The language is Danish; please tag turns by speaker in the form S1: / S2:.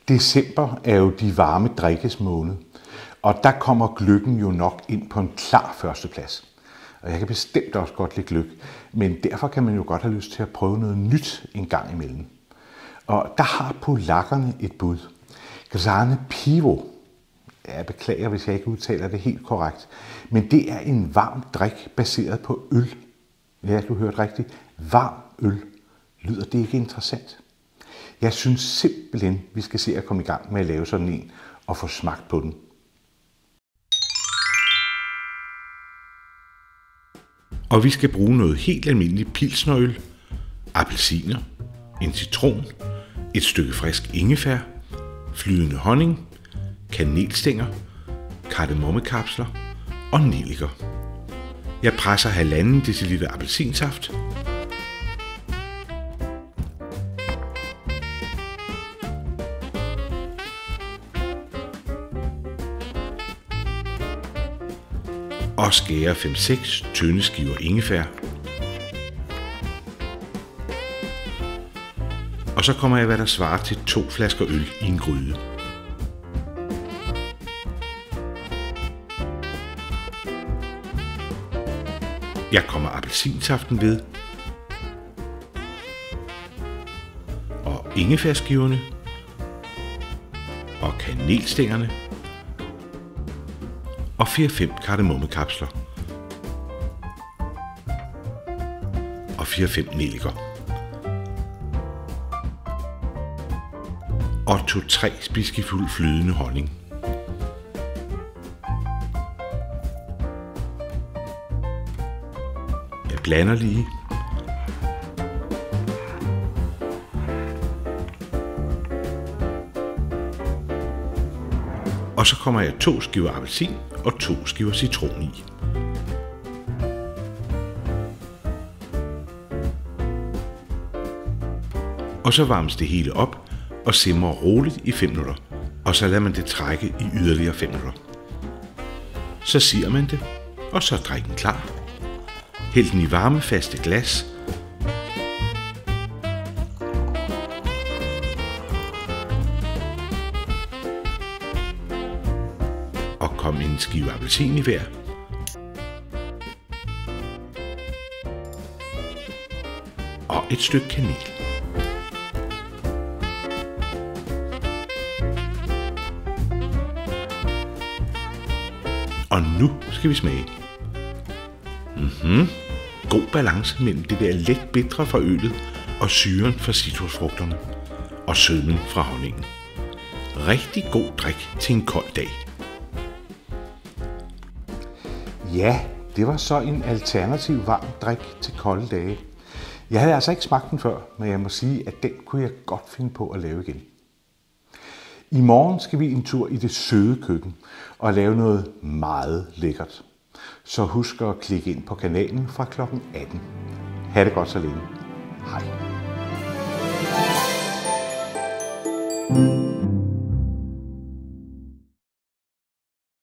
S1: December er jo de varme drikkes måned, og der kommer gløggen jo nok ind på en klar førsteplads. Og jeg kan bestemt også godt lide gløgg, men derfor kan man jo godt have lyst til at prøve noget nyt en gang imellem. Og der har polakkerne et bud. Grzane Piwo. Jeg beklager, hvis jeg ikke udtaler det helt korrekt, men det er en varm drik baseret på øl. Ja, du hørte rigtigt. Varm øl. Lyder det ikke interessant? Jeg synes simpelthen, vi skal se at komme i gang med at lave sådan en og få smagt på den.
S2: Og vi skal bruge noget helt almindeligt pilsnerøl, appelsiner, en citron, et stykke frisk ingefær, flydende honning, kanelstænger, kardemommekapsler og nelliker. Jeg presser 1,5 dl appelsinsaft, og skærer 5-6 tynde skiver ingefær. Og så kommer jeg, hvad der svarer til 2 flasker øl i en gryde. Jeg kommer appelsinsaften ved, og ingefærskiverne, og kanelstængerne, og 4-5 kardemommekapsler, og 4-5 nelliker, og 2-3 spiseskefulde flydende honning. Jeg blander lige. Og så kommer jeg 2 skiver appelsin og 2 skiver citron i. Og så varmes det hele op og simrer roligt i 5 minutter. Og så lader man det trække i yderligere 5 minutter. Så sier man det, og så er drikken klar. Hæld den i varme faste glas. Og kom en skive appelsin i hver. Og et stykke kanel. Og nu skal vi smage. God balance mellem det der let bitre fra øllet og syren fra citrusfrugterne og sødmen fra honningen. Rigtig god drik til en kold dag.
S1: Ja, det var så en alternativ varm drik til kolde dage. Jeg havde altså ikke smagt den før, men jeg må sige, at den kunne jeg godt finde på at lave igen. I morgen skal vi en tur i det søde køkken og lave noget meget lækkert. Så husk at klikke ind på kanalen fra kl. 18. Ha' det godt så længe. Hej.